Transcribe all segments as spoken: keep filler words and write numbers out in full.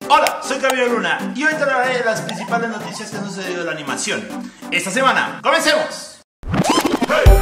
Hola, soy Camilo Luna y hoy te hablaré de las principales noticias que han sucedido en la animación esta semana. ¡Comencemos! ¡Hey!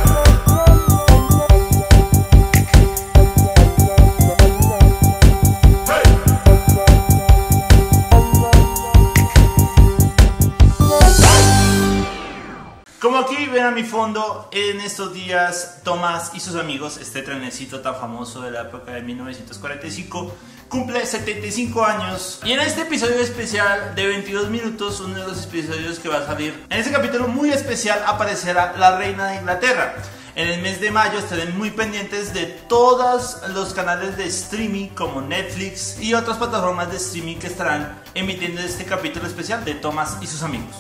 Como aquí ven a mi fondo, en estos días Thomas y sus amigos, este trenecito tan famoso de la época de mil novecientos cuarenta y cinco, cumple setenta y cinco años. Y en este episodio especial de veintidós minutos, uno de los episodios que va a salir, en este capítulo muy especial aparecerá la reina de Inglaterra. En el mes de mayo estarán muy pendientes de todos los canales de streaming como Netflix y otras plataformas de streaming que estarán emitiendo este capítulo especial de Thomas y sus amigos.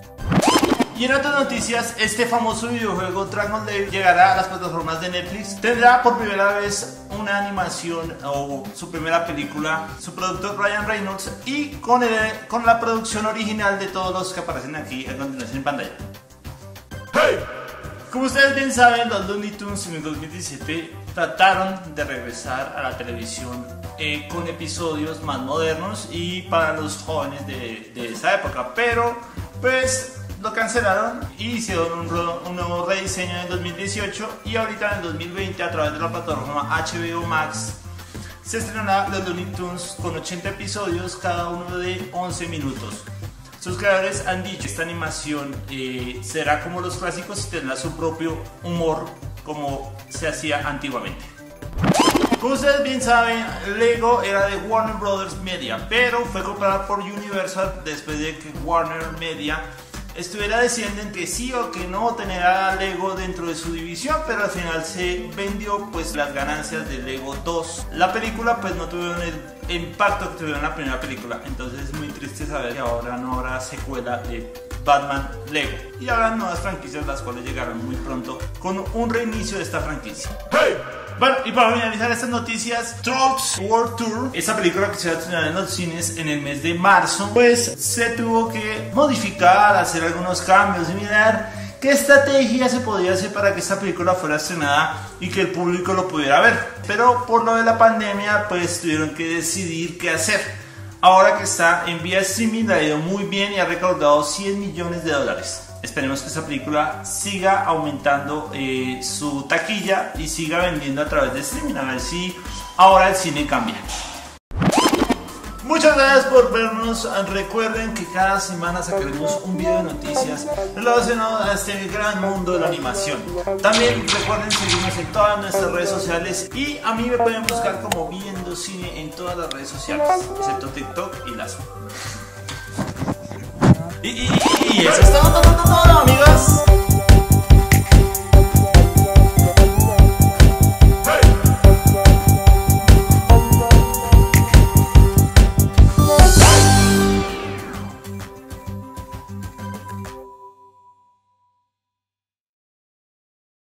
Y en otras noticias, este famoso videojuego Dragon Lair llegará a las plataformas de Netflix. Tendrá por primera vez una animación o su primera película, su productor Ryan Reynolds, y con, el, con la producción original de todos los que aparecen aquí a continuación en pantalla. ¡Hey! Como ustedes bien saben, los Looney Tunes en el dos mil diecisiete trataron de regresar a la televisión eh, con episodios más modernos y para los jóvenes de, de esa época, pero pues lo cancelaron y hicieron un, un nuevo rediseño en el dos mil dieciocho, y ahorita en el dos mil veinte a través de la plataforma H B O Max se estrenará los Looney Tunes con ochenta episodios, cada uno de once minutos. Sus creadores han dicho que esta animación eh, será como los clásicos y tendrá su propio humor como se hacía antiguamente. Como ustedes bien saben, Lego era de Warner Brothers Media, pero fue comprada por Universal después de que Warner Media estuviera decidiendo en que sí o que no tener a Lego dentro de su división, pero al final se vendió pues las ganancias de Lego dos. La película pues no tuvieron el impacto que tuvieron en la primera película, entonces es muy triste saber que ahora no habrá secuela de Batman Lego y habrá nuevas franquicias las cuales llegarán muy pronto con un reinicio de esta franquicia. ¡Hey! Bueno, y para finalizar estas noticias, Trolls World Tour, esa película que se va a estrenar en los cines en el mes de marzo, pues se tuvo que modificar, hacer algunos cambios y mirar qué estrategia se podía hacer para que esta película fuera estrenada y que el público lo pudiera ver. Pero por lo de la pandemia, pues tuvieron que decidir qué hacer. Ahora que está en vía streaming, le ha ido muy bien y ha recaudado cien millones de dólares. Esperemos que esta película siga aumentando eh, su taquilla y siga vendiendo a través de streaming, a ver si ahora el cine cambia. Muchas gracias por vernos. Recuerden que cada semana sacaremos un video de noticias relacionado a este gran mundo de la animación. También recuerden seguirnos en todas nuestras redes sociales y a mí me pueden buscar como Viendo Cine en todas las redes sociales, excepto TikTok y Lazo. Y, y, y eso es todo, todo, todo, todo, amigos.